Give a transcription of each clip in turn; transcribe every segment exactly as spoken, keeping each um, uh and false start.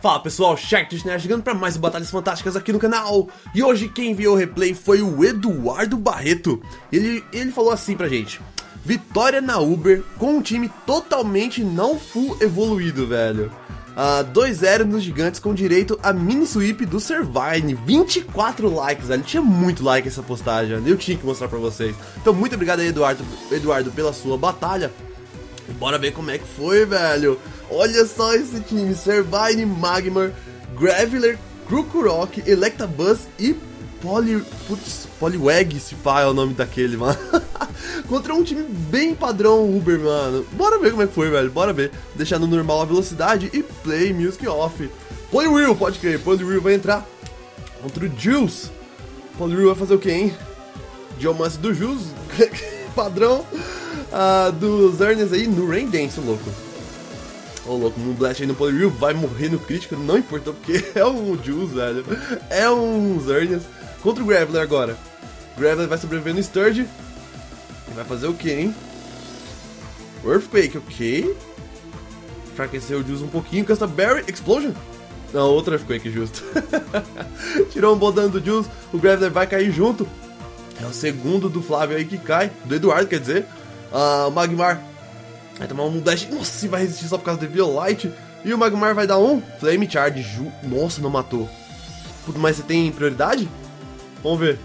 Fala pessoal, Sharktooth chegando para mais Batalhas Fantásticas aqui no canal. E hoje quem enviou o replay foi o Eduardo Barreto. Ele, ele falou assim pra gente: vitória na Uber com um time totalmente não full evoluído, velho. uh, dois a zero nos gigantes com direito a mini sweep do Servine. Vinte e quatro likes, velho. Tinha muito like essa postagem, eu tinha que mostrar pra vocês. Então muito obrigado aí, Eduardo, Eduardo pela sua batalha. Bora ver como é que foi, velho. Olha só esse time: Servine, Magmar, Graveler, Krokorok, Electabuzz e Poly... Putz, Poliwag, se pá é o nome daquele, mano. Contra um time bem padrão Uber, mano. Bora ver como é que foi, velho. Bora ver. Deixar no normal a velocidade e play music off. Poliwhirl, pode crer. Poliwhirl vai entrar contra o Juice. Poliwhirl vai fazer o que, hein? Geomancy do Juice. Padrão. Uh, dos Earners aí no Rain Dance, louco. Ô, oh, louco, no Blast aí no Poliwhirl vai morrer no crítico, não importou, porque é um Juice, velho. É um Earners. Contra o Graveler agora. Graveler vai sobreviver no Sturge. E vai fazer o que, hein? Earthquake, ok. Enfraqueceu o Juice um pouquinho. Casta Berry, Explosion. Não, outro Earthquake, justo. Tirou um bom dano do Juice. O Graveler vai cair junto. É o segundo do Flávio aí que cai. Do Eduardo, quer dizer. Uh, o Magmar vai tomar um dash. Nossa, vai resistir só por causa do Violite. E o Magmar vai dar um Flame Charge. Ju... Nossa, não matou. Puta, mas você tem prioridade? Vamos ver.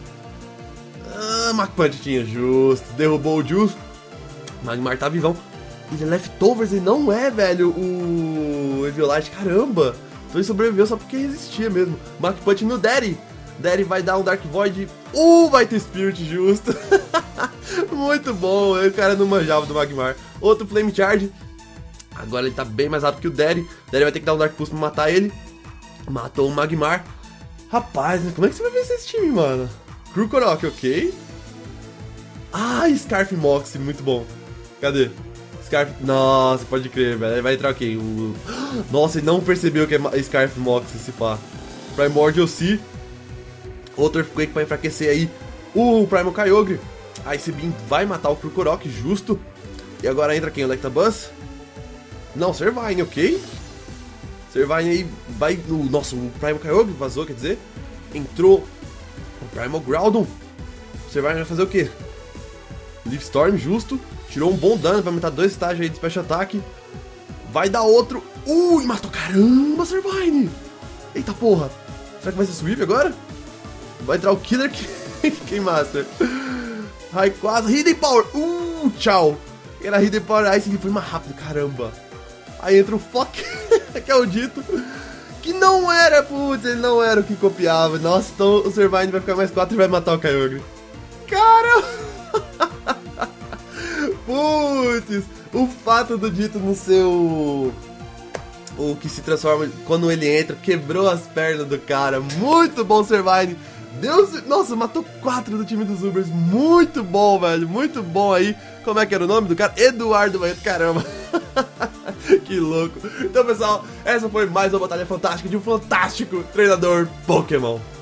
Ah, Mach Punch tinha, justo. Derrubou o Juice. Magmar tá vivão. Ele é Leftovers e não é, velho, o Violite. Caramba. Então ele sobreviveu só porque resistia mesmo. Mach Punch no Daddy. Daddy vai dar um Dark Void. Uh, vai ter Spirit, justo. Muito bom. O cara não manjava do Magmar. Outro Flame Charge. Agora ele tá bem mais rápido que o Daddy. Daddy vai ter que dar um Dark Pulse pra matar ele. Matou o Magmar. Rapaz, como é que você vai vencer esse time, mano? Krokorok, ok. Ah, Scarf Moxie, muito bom. Cadê? Scarf... Nossa, pode crer, velho. Ele vai entrar ok. O... Nossa, ele não percebeu que é Scarf Moxie, esse pá. Primordial Sea. Outro Earthquake pra enfraquecer aí o Primal Kyogre. Ice Beam vai matar o Krokorok, justo. E agora entra quem? O Electabuzz? Não, Servine, ok. Servine aí vai... No... Nossa, o Primal Kyogre vazou, quer dizer. Entrou o Primal Groudon. O Servine vai fazer o quê? Leaf Storm, justo. Tirou um bom dano, vai matar dois estágios aí de Special Attack. Vai dar outro... Ui, matou, caramba, Servine. Eita porra. Será que vai ser Sweep agora? Vai entrar o Killer King Master. Rayquaza, Hidden Power. Uh, tchau. Era Hidden Power Ice que foi mais rápido, caramba. Aí entra o Flock, que é o dito. Que não era, putz, ele não era o que copiava. Nossa, então o Servine vai ficar mais quatro e vai matar o Kyogre. Caramba. Putz, o fato do dito no seu... O que se transforma quando ele entra, quebrou as pernas do cara. Muito bom, Servine. Deus, nossa, matou quatro do time dos Ubers. Muito bom, velho, muito bom aí. Como é que era o nome do cara? Eduardo Barreto, caramba. Que louco. Então, pessoal, essa foi mais uma batalha fantástica de um fantástico treinador Pokémon.